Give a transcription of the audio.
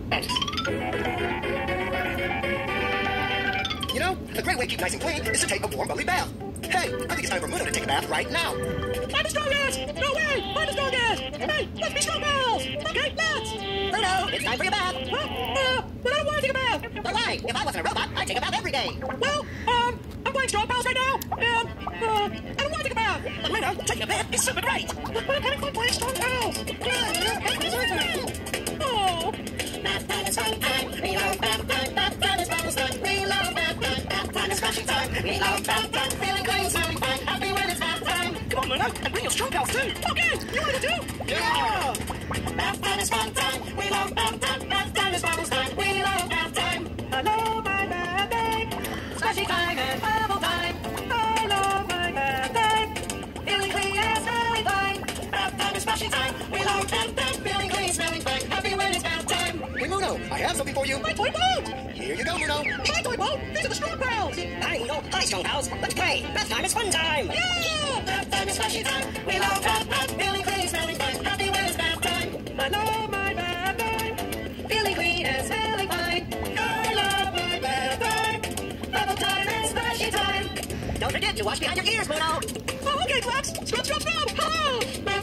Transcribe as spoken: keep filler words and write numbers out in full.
You know, a great way to keep nice and clean is to take a warm, bubbly bath. Hey, I think it's time for Muno to take a bath right now. I'm the strongest! No way! I'm the strongest! Hey, let's be strong pals! Okay, let's! Muno, it's time for your bath. Huh? Uh, but I don't want to take a bath! But why? If I wasn't a robot, I'd take a bath every day. Well, um, I'm playing strong pals right now, and, uh, I don't want to take a bath! But Muno, taking a bath is super great. But I'm having fun playing strong pals! Oh! Bath time is fun time. We love bath time. Bath time is bubbles time. We love bath time. Bath time is splashing time. We love bath time. Feeling clean, smelling fine. Happy when it's bath time. Come on, Muno, and bring your strong pals too! Okay, you want to do? Yeah! Bath time is fun time. We love bath time. Bath time is bubbles time. We love bath time. I love my bath time! Splashy time and bubble time. I love my bath time! Feeling clean and smelling fine. Bath time is splashing time. We love bath time. Feeling clean, smelling fine. Happy when it's bath time. Hey Muno, I have something for you. My toy boat! Here you go, Muno. My toy boat! These are the strong pals! Hi Muno. Hi strong pals. Let's play. Bath time is fun time. Yeah! Bath time is splashy time. We love bath time. Feeling clean, smelling fine. Happy when it's bath time. I love my bath time! Feeling clean and smelling fine. I love my bath time. Bubble time and splashy time. Don't forget to wash behind your ears, Muno. Oh, okay, Flex! Scrub, scrub, scrub! Oh!